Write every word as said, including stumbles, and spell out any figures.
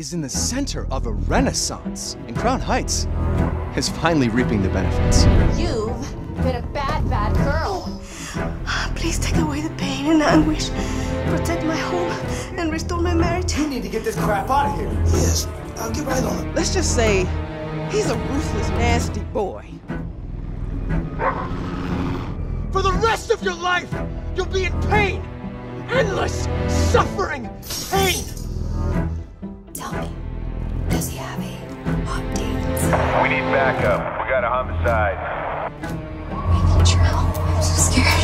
is in the center of a renaissance, and Crown Heights is finally reaping the benefits. You've been a bad, bad girl. Please take away the pain and anguish. Protect my home and restore my marriage. You need to get this crap out of here. Yes, I'll get right on it. Let's just say he's a ruthless, nasty boy. For the rest of your life, you'll be in pain. Endless, suffering pain. Tell me, does he have a hot date? We need backup. We got a homicide. I need your help. I'm so scared.